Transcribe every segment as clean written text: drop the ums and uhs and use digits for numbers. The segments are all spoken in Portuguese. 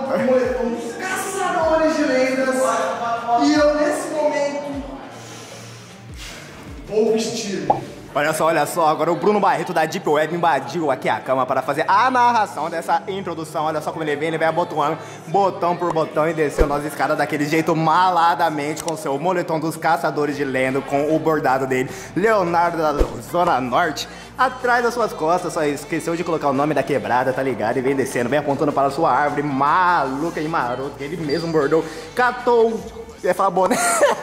o moletom dos Caçadores de Lendas. E eu, nesse momento, vou vestir. Olha só, agora o Bruno Barreto da Deep Web invadiu aqui a cama para fazer a narração dessa introdução. Olha só como ele vem abotoando botão por botão e desceu nas escadas daquele jeito maladamente com seu moletom dos Caçadores de Lenda, com o bordado dele, Leonardo da Zona Norte, atrás das suas costas. Só esqueceu de colocar o nome da quebrada, tá ligado? E vem descendo, vem apontando para a sua árvore maluca e maroto, que ele mesmo bordou, catou, ia falar boné.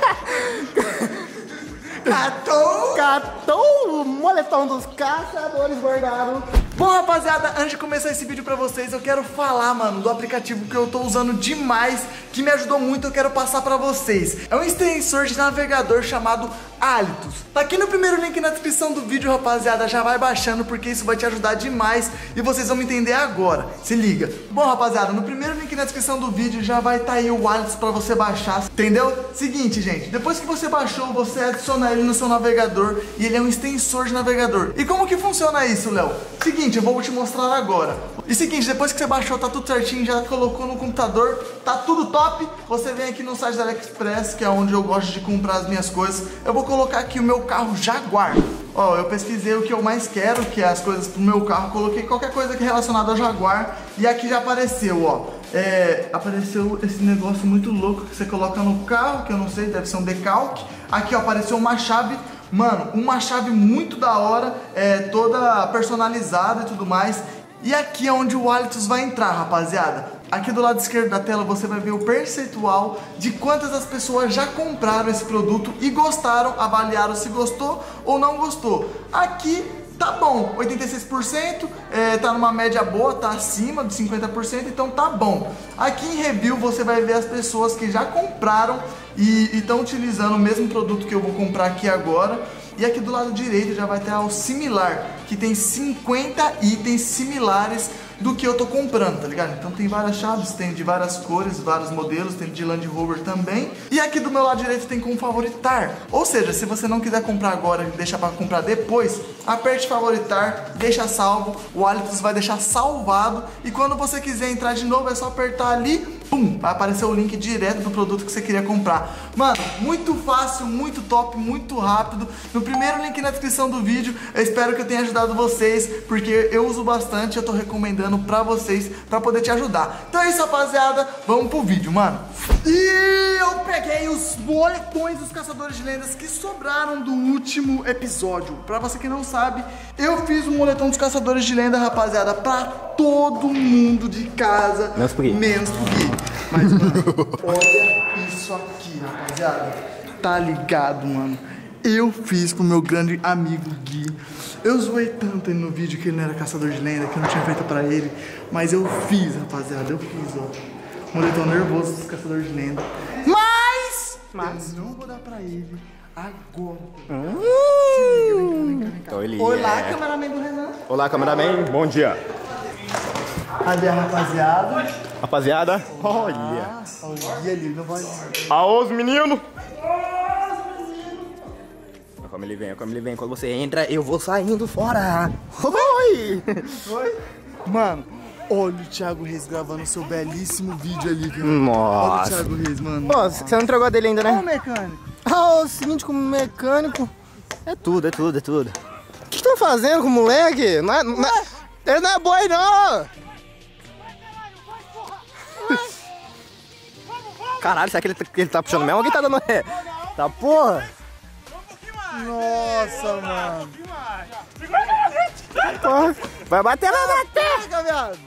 Catou o moletom dos Caçadores bordado. Bom, rapaziada, antes de começar esse vídeo pra vocês, eu quero falar, mano, do aplicativo que eu tô usando demais, que me ajudou muito, eu quero passar pra vocês. É um extensor de navegador chamado Halitus. Tá aqui no primeiro link na descrição do vídeo, rapaziada, já vai baixando, porque isso vai te ajudar demais e vocês vão me entender agora. Se liga. Bom, rapaziada, no primeiro link na descrição do vídeo já vai estar aí o Halitus pra você baixar, entendeu? Seguinte, gente, depois que você baixou, você adiciona ele no seu navegador e ele é um extensor de navegador. E como que funciona isso, Léo? Seguinte, eu vou te mostrar agora. E seguinte, depois que você baixou, tá tudo certinho, já colocou no computador, tá tudo top. Você vem aqui no site da AliExpress, que é onde eu gosto de comprar as minhas coisas. Eu vou colocar aqui o meu carro Jaguar. Ó, eu pesquisei o que eu mais quero, que é as coisas pro meu carro. Coloquei qualquer coisa que é relacionada ao Jaguar. E aqui já apareceu, ó. Apareceu esse negócio muito louco que você coloca no carro, que eu não sei, deve ser um decalque. Aqui, ó, apareceu uma chave. Mano, uma chave muito da hora, toda personalizada e tudo mais. E aqui é onde o Halitus vai entrar, rapaziada. Aqui do lado esquerdo da tela você vai ver o percentual de quantas as pessoas já compraram esse produto e gostaram, avaliaram se gostou ou não gostou. Aqui tá bom, 86%, tá numa média boa, tá acima de 50%, então tá bom. Aqui em review você vai ver as pessoas que já compraram e estão utilizando o mesmo produto que eu vou comprar aqui agora. E aqui do lado direito já vai ter o similar, que tem 50 itens similares do que eu tô comprando, tá ligado? Então tem várias chaves, tem de várias cores, vários modelos, tem de Land Rover também. E aqui do meu lado direito tem como favoritar. Ou seja, se você não quiser comprar agora e deixar para comprar depois, aperte favoritar, deixa salvo, o Halitus vai deixar salvado. E quando você quiser entrar de novo é só apertar ali, pum, vai aparecer o link direto do produto que você queria comprar. Mano, muito fácil, muito top, muito rápido. No primeiro link na descrição do vídeo, eu espero que eu tenha ajudado vocês, porque eu uso bastante, eu tô recomendando pra vocês, pra poder te ajudar. Então é isso, rapaziada, vamos pro vídeo, mano. E eu peguei os moletões dos Caçadores de Lendas que sobraram do último episódio. Pra você que não sabe, eu fiz um moletom dos Caçadores de Lendas, rapaziada, pra todo mundo de casa, menos pro Gui. Mas, mano, olha isso aqui, rapaziada. Tá ligado, mano? Eu fiz pro meu grande amigo Gui. Eu zoei tanto ele no vídeo que ele não era caçador de lenda, que eu não tinha feito pra ele. Mas eu fiz, rapaziada, eu fiz, ó. Moletom nervoso dos caçadores de lenda. Mas eu não vou dar pra ele agora. Vem cá. Olá, cameraman do Renan. Olá, cameraman, bom dia. Cadê a rapaziada? Rapaziada, olha. Olha ali, não vai. Aô, os meninos. Como ele vem, quando você entra, eu vou saindo fora. Oi! Oi? Mano, olha o Thiago Reis gravando seu belíssimo vídeo ali, viu? Nossa! Olha o Thiago Reis, mano. Nossa, você não entregou a dele ainda, né? Olha o mecânico. O seguinte, como mecânico, é tudo. O que vocês estão fazendo com o moleque? Ele não é boi, não! Caralho, será que ele tá puxando mesmo? Alguém tá dando ré? Tá porra? Nossa, mano. Vai bater lá na terra, viado.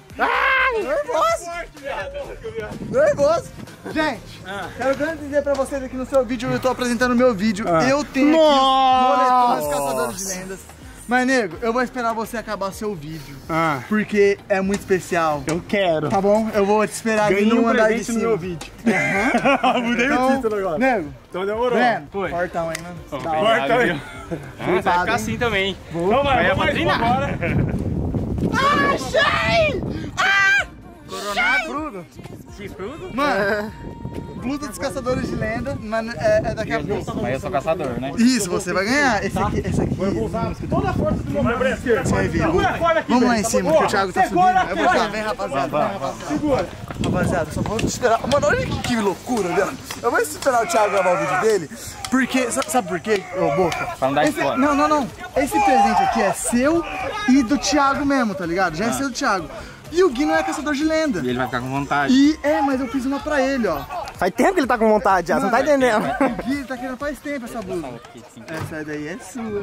Nervoso. Gente, quero grande dizer pra vocês aqui no seu vídeo, eu tô apresentando o meu vídeo. Eu tenho aqui os moletões Caçadores de Lendas. Mas, nego, eu vou esperar você acabar seu vídeo. Porque é muito especial. Eu quero. Tá bom? Eu vou te esperar aqui no andar de cima. no meu vídeo. Mudei o título agora. Nego. Então demorou. Foi. Portão aí, mano. Portão aí. Vai ficar assim também. Então vai padrinhar agora. Achei! Coronado. Chifrudo? Mano, blusa dos caçadores de lenda, mas é daqui a pouco. Mas eu sou caçador, né? Isso, você vai ganhar. Esse aqui. Eu vou usar toda a força do meu braço. Você vai vir. Vamos lá em cima, que o Thiago tá subindo. Eu vou ajudar, vem rapaziada. Segura. Rapaziada, só vou esperar. Mano, olha que loucura, velho. Eu vou esperar o Thiago gravar o vídeo dele. Porque, sabe por quê, ô Boca? Pra não dar spoiler. Não. Esse presente aqui é seu e do Thiago mesmo, tá ligado? Já é seu do Thiago. E o Gui não é caçador de lenda. E ele vai ficar com vontade. Mas eu fiz uma pra ele, ó. Faz tempo que ele tá com vontade já, você não tá entendendo. O Gui tá querendo faz tempo essa blusa. Essa daí é sua.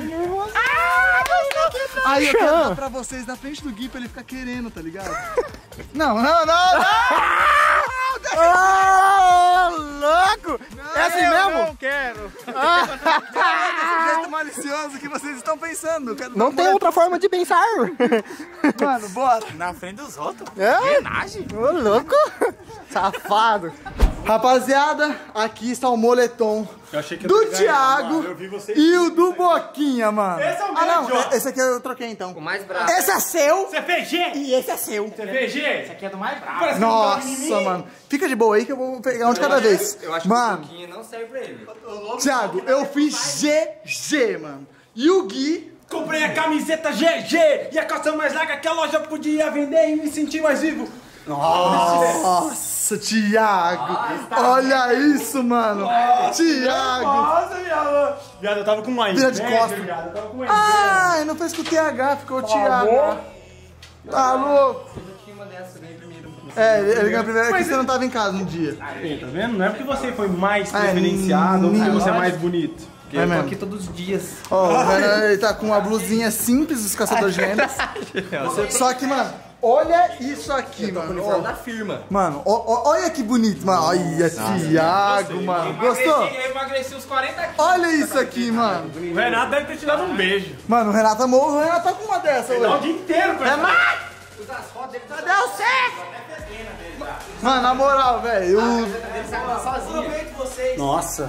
Aí eu quero dar pra vocês na frente do Gui pra ele ficar querendo, tá ligado? Não. Ô, louco! É assim mesmo? Não quero. Desse jeito malicioso que vocês estão pensando. Não tem outra forma de pensar. Mano, bora. Na frente dos outros? É? Ô, louco! Safado. Rapaziada, aqui está o moletom do Thiago e o do Boquinha, mano. Esse é o não, grande, ó. esse aqui eu troquei então. O mais bravo. Esse é seu CPG! e esse é seu. CPG! Esse aqui é do mais bravo. Nossa, mano. Fica de boa aí que eu vou pegar um de cada vez. Eu acho Mano, que o Boquinha não serve pra ele. Thiago, eu fiz GG, mano. E o Gui... Comprei a camiseta GG e a calça mais larga que a loja podia vender e me sentir mais vivo. Nossa, Thiago. Olha isso, mano. Thiago. Nossa, viado, eu tava com uma Vira de costas. viado, eu tava com uma Ai, não fez com o TH, ficou o Thiago. Tá louco. Ele ganhou primeiro, é que você não tava em casa um dia. Tá vendo? Não é porque você foi mais preferenciado ou porque você é mais bonito. É mesmo. Aqui todos os dias. Ó, o Renan, ele tá com uma blusinha simples dos caçadores de lendas. Só que, mano, olha isso aqui, mano. Ó, Da firma. mano, olha que bonito, mano. Olha, Thiago, mano. Gostou? Eu emagreci uns 40 quilos. Olha isso aqui, mano. O Renato deve ter te dado um beijo. Mano, o Renato amou. O Renato tá com uma dessa, Tá o velho. dia inteiro com essa. Cadê o Sé? Mano, na moral, velho. Nossa.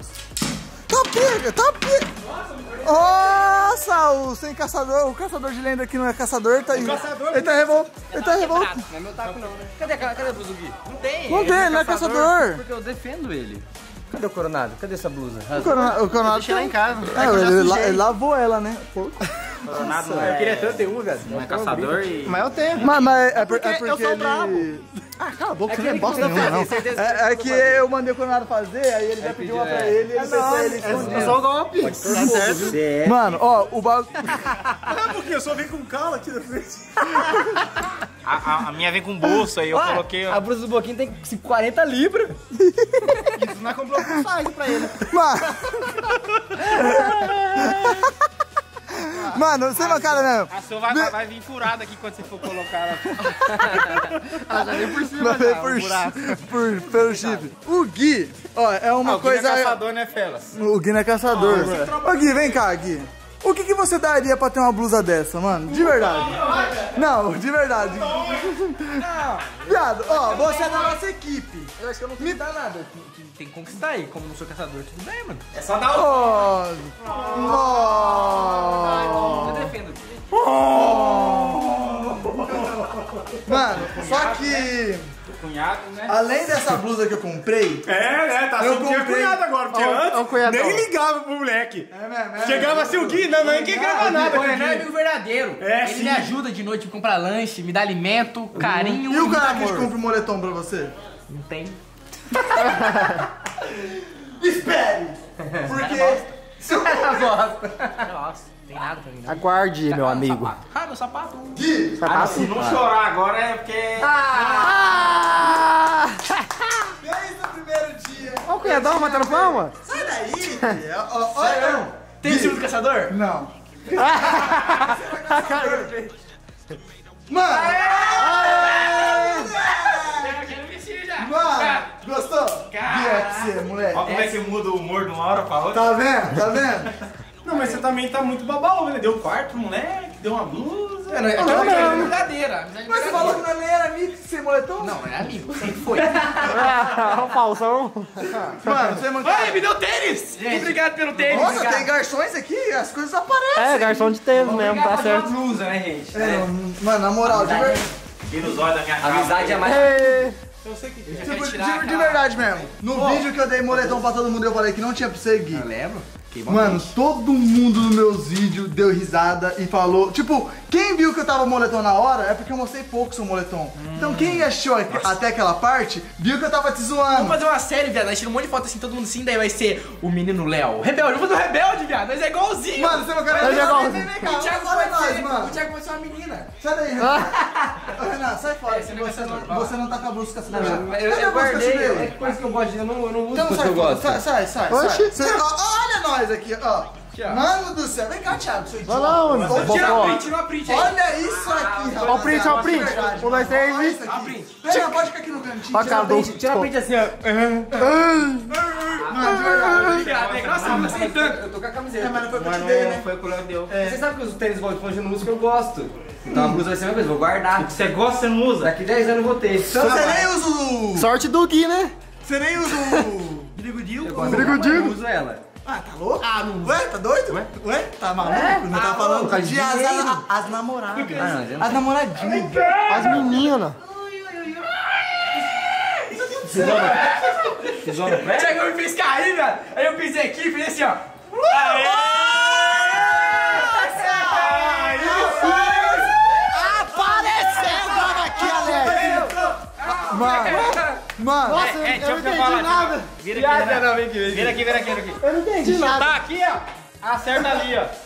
Tá pega. Nossa, o sem caçador, o caçador de lenda aqui não é caçador, tá aí. Ele tá revoltado. Não é meu taco não, né? Cadê a blusa do Gui? Não tem. Não tem, não é caçador. Porque eu defendo ele. Cadê o Coronado? Cadê essa blusa? O Coronado Deixa ela em casa. ele lavou ela, né? Pô. Coronado Eu queria tanto ter um, velho. não é caçador e... Mas eu tenho. Mas é porque eu sou ele... brabo. Ah, cala a boca, você não é bosta nenhuma, não. É que eu mandei o Coronado fazer, aí ele já pediu uma pra ele e ele pensou ele escondendo. Eu sou o golpe. Tá certo. Mano, ó, o bagulho... É porque eu só vim com cala aqui na frente. A minha vem com bolsa aí, eu coloquei... A blusa do Boquinha tem 40 libras. Isso não comprou com size pra ele. Mano, você não cara mesmo. A sua vai vir furada aqui quando você for colocar ela. Ela já veio por cima, Vai ver já, pelo chifre. O Gui, ó, é uma coisa... O Gui é caçador, né, Felas? O Gui não é caçador. Ô Gui, vem cá, Gui. O que você daria pra ter uma blusa dessa, mano? De verdade. Não, de verdade. Viado, ó, você é da nossa equipe. Eu acho que eu não tenho que dar nada. Tem que conquistar aí. Como não sou caçador, tudo bem, mano. É só dar o... Eu defendo aqui. Mano, só que... Cunhado, né? Além dessa blusa que eu comprei... Tá Eu sendo que é comprei. cunhado agora, porque antes nem ligava pro moleque. Chegava assim o Gui, não, ninguém grava nada. O Renan é amigo verdadeiro. Ele sim. me ajuda de noite, compra lanche, me dá alimento, carinho E o muito cara que amor. compra o moletom pra você? Não tem. Espere! Porque... se o Nossa, tem nada pra mim não. Aguarde, meu amigo. Ah, meu sapato. Gui, Se não chorar agora é porque... desde o primeiro dia... Ó o cunhadão matando palma. Sai daí, Gui. Olha, Tem o símbolo do caçador? não. Mano! Eu quero vestir já. Mano, gostou? Gui, é pra você, moleque. Olha como é que muda o humor de uma hora pra outra. Tá vendo? Tá vendo? Não, mas você também tá muito babalu, né? Deu quarto pro moleque, deu uma blusa. É uma brincadeira. Mas você falou que não era amigo sem moletom? Não, é amigo, sempre foi. O falsão. Mano, você mancou. Ai, me deu tênis! Obrigado pelo tênis. Nossa, tem garçons aqui, as coisas aparecem. É, garçom de tênis mesmo, tá certo. Blusa, né, gente? Mano, na moral, de verdade. Tira os olhos da minha cara. Amizade é mais... Eu sei que Tipo, de verdade mesmo. No vídeo que eu dei moletom pra todo mundo, eu falei que não tinha pra você, Gui. Eu lembro. Mano, todo mundo nos meus vídeos deu risada e falou. Tipo, quem viu que eu tava moletom na hora é porque eu mostrei pouco seu moletom. Então quem achou até aquela parte, viu que eu tava te zoando. Vamos fazer uma série, viado. Nós tiramos um monte de foto assim, todo mundo assim, daí vai ser o menino Léo. Rebelde, vamos fazer o rebelde, viado. Nós é igualzinho. Mano, você não quer Nós é igualzinho. Vem cá, O Thiago olha pode nós, ser, mano. o Thiago pode ser uma menina. Sai daí, Renan. Ô, Renan, sai fora. Você não tá com a blusa caçadora. Eu guardei, é coisa que eu gosto de, eu não uso Então coisa que eu gosto. sai. Olha nós aqui, ó. Mano do céu, vem cá, Thiago, seu idiota. Tira uma print aí. Olha isso aqui, rapaz. Ó o print, ó o print. Um, dois, três e... Pega, pode ficar aqui no cantinho. Ó, cara, Tira a print assim, ó. Mano, de verdade. Obrigado, nossa, eu gostei tanto. Eu tô com a camiseta. Mas não foi o que eu te dei, né? Foi o que o Léo deu. Você sabe que os tênis Bob Esponja eu não uso que eu gosto. Então a blusa vai ser a mesma coisa, vou guardar. Você gosta, você não usa? Daqui 10 anos eu vou ter. Você nem usa o... Sorte do Gui, né? Você nem usa o... Brigodil? Brigodil? Eu uso ela. Ah, tá louco? Ah, não. Ué, tá doido? Ué? Tá maluco? Não tá falando de as namoradas. As namoradinhas. As meninas. Chegou e me fez cair, velho. Aí eu pisei aqui e fiz assim, ó. Mano, Nossa, eu não entendi nada. Vira aqui. Eu não entendi nada. Tá aqui, ó. Acerta ali, ó.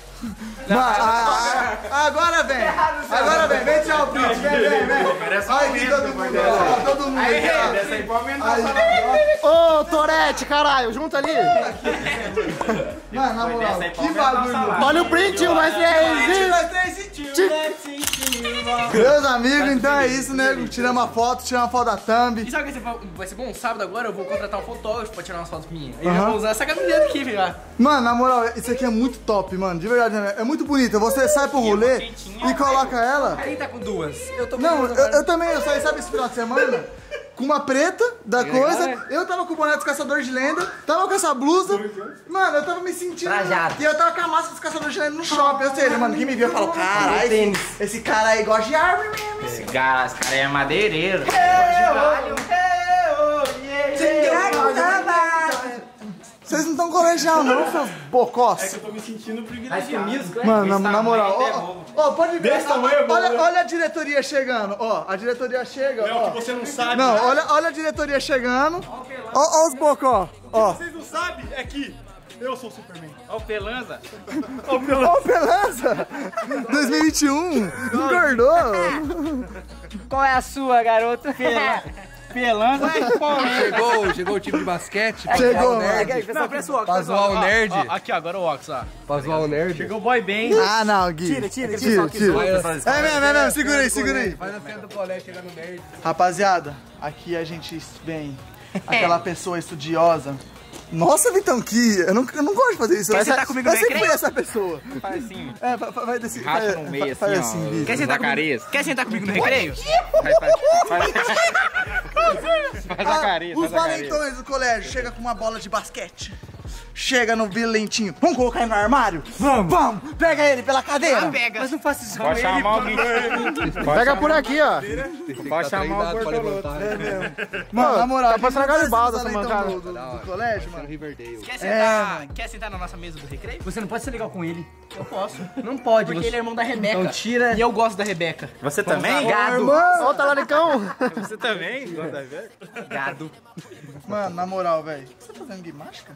agora vem. Vem tirar o print. Vem. Ai, que todo mundo. Todo mundo. Essa aí pode aumentar. Ô, Torete, caralho, junta ali. Mano, na moral, que bagulho. Olha o print, um, dois, três e... Meus amigos, então é isso, né? Tiramos uma foto da thumb. E sabe o que vai ser bom? Sábado agora eu vou contratar um fotógrafo pra tirar umas fotos minhas. E eu vou usar essa camiseta aqui, velho. Mano, na moral, isso aqui é muito top, mano. De verdade, né? É muito bonita. Você sai pro rolê e coloca ela. Quem tá com duas? Eu tô com Não, duas. eu também, eu saí, sabe, esse final de semana? Com uma preta da coisa, eu tava com o boné dos caçadores de lenda, tava com essa blusa, mano, eu tava me sentindo. Trajado. E eu tava com a máscara dos caçadores de lenda no shopping. Ou seja, mano, quem me viu falou: caralho, esse cara aí gosta de árvore mesmo. Esse cara é madeireiro. Vocês não estão colegial, não, seus bocós. eu tô me sentindo privilegiado. Mano, na moral, ó, pode ver. Olha a diretoria chegando, ó. A diretoria chega, É o ó. que você não sabe. Não, olha a diretoria chegando. Ó os bocó, ó. Vocês não sabem é que eu sou o Superman. Ó o Pelanza. Ó, Pelanza! 2021! Engordou! Qual é a sua, garota? Pelanza tem polêmica. Chegou o time de basquete. Chegou, Não, parece o óculos. Pra zoar o nerd. Ó, aqui, ó, agora o Ox, ó. Pra zoar o nerd. Chegou o boy bem. Ah, não, Gui. Tira. É mesmo, segura aí. Faz a cena do colégio, chega no nerd. Rapaziada, aqui a gente vem aquela pessoa estudiosa. Nossa, Vitão, que eu não gosto de fazer isso. Quer sentar comigo no Eu sempre fui recreio? essa pessoa. Faz assim, Vai desse. racha no meio, faz assim, assim, ó. Gui. Quer sentar comigo no recreio? Faz a carinha, Os valentões do colégio chega com uma bola de basquete. Chega no violentinho. Vamos colocar ele no armário? Vamos! Pega ele pela cadeira! Pega. Mas não faça isso. Pode chamar alguém. Pega por aqui, ó. Pode chamar o Bortoloto. Mano, na moral, Tá passando Garibaldi esses essa valentão mancada. do colégio, mano. Riverdale. Quer sentar na nossa mesa do recreio? Você não pode ser legal com ele. Eu posso. Não pode. Porque ele é irmão da Rebeca. Então tira. E eu gosto da Rebeca. Você também? Gado. Ó o talaricão. Você também? Gosta da velha? Gado. Mano, na moral, velho. O que você tá fazendo guimástica?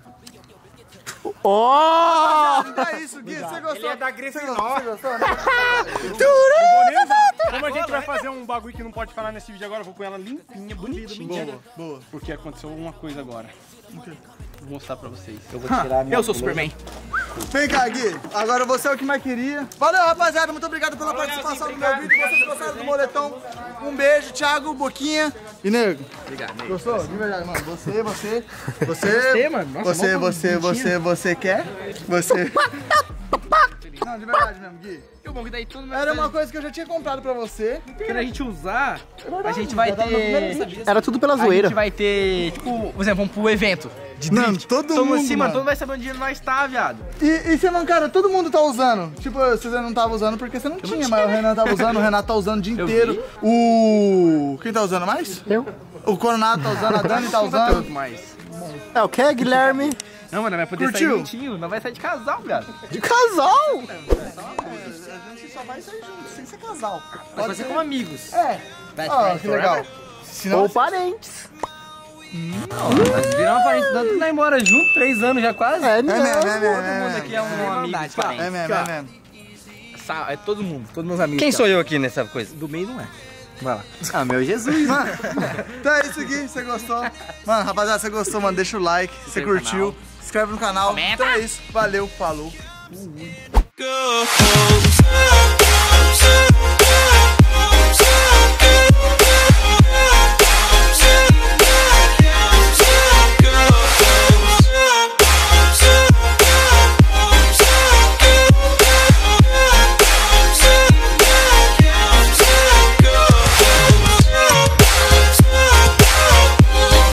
Ó! É isso, Gui. Você gostou? Ele é da Grifinória. Você gostou, né? Como a gente vai fazer um bagulho que não pode falar nesse vídeo agora, eu vou pôr ela limpinha, bonitinha. Boa. Porque aconteceu uma coisa agora. Vou mostrar pra vocês. Eu sou Superman. Vem cá, Gui. Agora você é o que mais queria. Valeu, rapaziada. Muito obrigado pela participação no meu vídeo. Vocês gostaram do moletom? Um beijo, Thiago, Boquinha e Nego. Obrigado. Gostou? De verdade, mano. Você mano. Nossa, você quer? Você. Não, de verdade mesmo, Gui. Que bom que daí tudo Era uma coisa que eu já tinha comprado pra você. Quando a gente usar, a gente vai ter... Era tudo pela A zoeira. gente vai ter, tipo, por exemplo, vamos pro evento Mano, todo Tamo mundo, assim, mano. mano. Todo mundo vai saber onde nós tá, viado. E você, mano, cara, todo mundo tá usando. Tipo, você não tava usando porque você não tinha, mas o Renan tava usando, o Renato tá usando o dia inteiro. Quem tá usando mais? Eu. O Coronado tá usando, a Dani tá usando. Mais. É o que, Guilherme? Não, mano, vai poder Curtiu? sair juntinho. Não vai sair de casal, viado. De casal? A gente só vai sair junto, sem ser casal. Pode ser como amigos. É. Ó, que legal. Senão, Ou parentes. Nós viramos parente tanto vai embora junto, 3 anos já quase. É, é mesmo, é mesmo, Todo é mundo mesmo. aqui é um amigo. Parente. É mesmo, é mesmo. É todo mundo, todos meus amigos. Quem cara. sou eu aqui nessa coisa? Do meio não é. Vai lá. Ah, meu Jesus. Mano, então é isso aqui, você gostou? Mano, rapaziada, você gostou, mano, deixa o like, você curtiu, se inscreve no canal. Comenta. Então é isso, valeu, falou. Go.